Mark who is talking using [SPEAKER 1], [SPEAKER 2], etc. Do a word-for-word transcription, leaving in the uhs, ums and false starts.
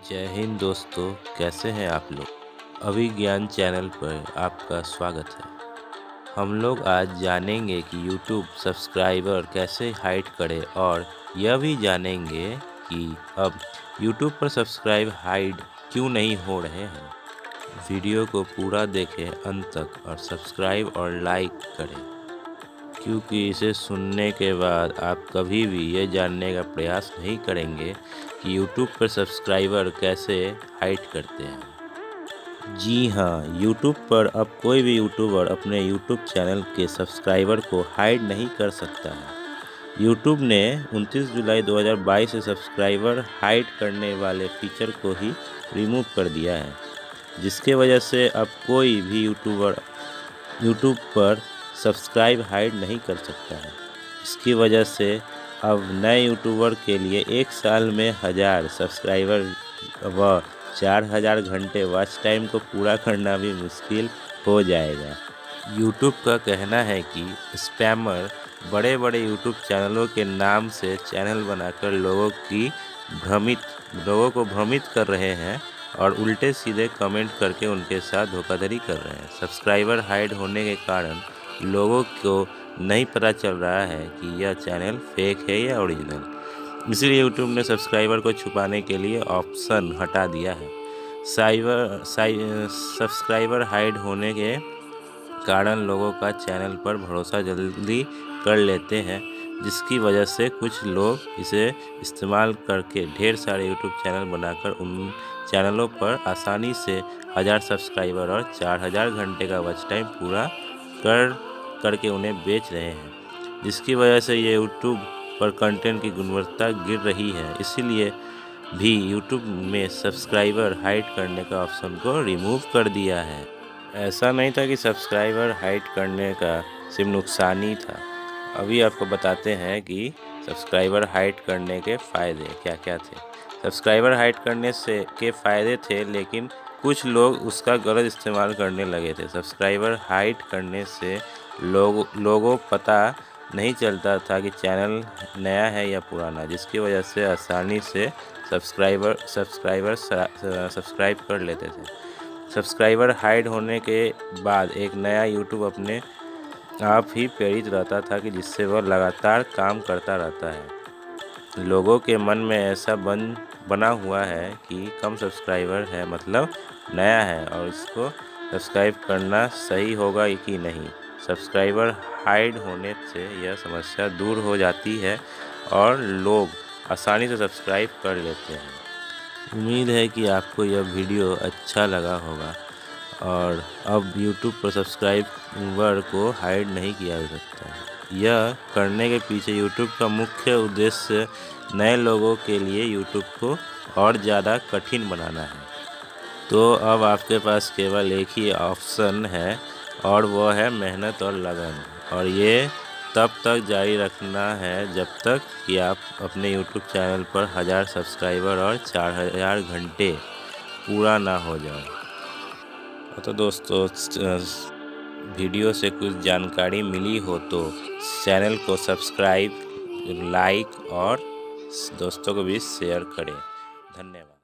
[SPEAKER 1] जय हिंद दोस्तों, कैसे हैं आप लोग। अभिज्ञान चैनल पर आपका स्वागत है। हम लोग आज जानेंगे कि यूट्यूब सब्सक्राइबर कैसे हाइड करें और यह भी जानेंगे कि अब यूट्यूब पर सब्सक्राइब हाइड क्यों नहीं हो रहे हैं। वीडियो को पूरा देखें अंत तक और सब्सक्राइब और लाइक करें, क्योंकि इसे सुनने के बाद आप कभी भी ये जानने का प्रयास नहीं करेंगे कि यूट्यूब पर सब्सक्राइबर कैसे हाइड करते हैं। जी हाँ, यूट्यूब पर अब कोई भी यूट्यूबर अपने यूट्यूब चैनल के सब्सक्राइबर को हाइड नहीं कर सकता है। यूट्यूब ने उनतीस जुलाई दो हज़ार बाईस से सब्सक्राइबर हाइड करने वाले फीचर को ही रिमूव कर दिया है, जिसके वजह से अब कोई भी यूट्यूबर यूट्यूब पर सब्सक्राइब हाइड नहीं कर सकता है। इसकी वजह से अब नए यूट्यूबर के लिए एक साल में हज़ार सब्सक्राइबर व चार हज़ार घंटे वॉच टाइम को पूरा करना भी मुश्किल हो जाएगा। यूट्यूब का कहना है कि स्पैमर बड़े बड़े यूट्यूब चैनलों के नाम से चैनल बनाकर लोगों की भ्रमित लोगों को भ्रमित कर रहे हैं और उल्टे सीधे कमेंट करके उनके साथ धोखाधड़ी कर रहे हैं। सब्सक्राइबर हाइड होने के कारण लोगों को नहीं पता चल रहा है कि यह चैनल फेक है या ओरिजिनल। इसलिए यूट्यूब ने सब्सक्राइबर को छुपाने के लिए ऑप्शन हटा दिया है। साइबर सब्सक्राइबर हाइड होने के कारण लोगों का चैनल पर भरोसा जल्दी कर लेते हैं, जिसकी वजह से कुछ लोग इसे इस्तेमाल करके ढेर सारे यूट्यूब चैनल बनाकर उन चैनलों पर आसानी से हज़ार सब्सक्राइबर और चार हज़ार घंटे का वॉच टाइम पूरा कर करके उन्हें बेच रहे हैं, जिसकी वजह से ये यूट्यूब पर कंटेंट की गुणवत्ता गिर रही है। इसीलिए भी यूट्यूब में सब्सक्राइबर हाइड करने का ऑप्शन को रिमूव कर दिया है। ऐसा नहीं था कि सब्सक्राइबर हाइड करने का सिर्फ नुकसान ही था। अभी आपको बताते हैं कि सब्सक्राइबर हाइड करने के फ़ायदे क्या क्या थे। सब्सक्राइबर हाइड करने से के फ़ायदे थे, लेकिन कुछ लोग उसका गलत इस्तेमाल करने लगे थे। सब्सक्राइबर हाइड करने से लोग लोगों पता नहीं चलता था कि चैनल नया है या पुराना, जिसकी वजह से आसानी से सब्सक्राइबर सब्सक्राइबर सब्सक्राइब कर लेते थे। सब्सक्राइबर हाइड होने के बाद एक नया यूट्यूब अपने आप ही प्रेरित रहता था कि जिससे वह लगातार काम करता रहता है। लोगों के मन में ऐसा बन बना हुआ है कि कम सब्सक्राइबर है मतलब नया है और इसको सब्सक्राइब करना सही होगा कि नहीं। सब्सक्राइबर हाइड होने से यह समस्या दूर हो जाती है और लोग आसानी से सब्सक्राइब कर लेते हैं। उम्मीद है कि आपको यह वीडियो अच्छा लगा होगा और अब यूट्यूब पर सब्सक्राइबर को हाइड नहीं किया जा सकता है। यह करने के पीछे यूट्यूब का मुख्य उद्देश्य नए लोगों के लिए यूट्यूब को और ज़्यादा कठिन बनाना है। तो अब आपके पास केवल एक ही ऑप्शन है और वह है मेहनत और लगन, और ये तब तक जारी रखना है जब तक कि आप अपने यूट्यूब चैनल पर हज़ार सब्सक्राइबर और चार हज़ार घंटे पूरा ना हो जाए। तो दोस्तों, वीडियो से कुछ जानकारी मिली हो तो चैनल को सब्सक्राइब, लाइक और दोस्तों को भी शेयर करें। धन्यवाद।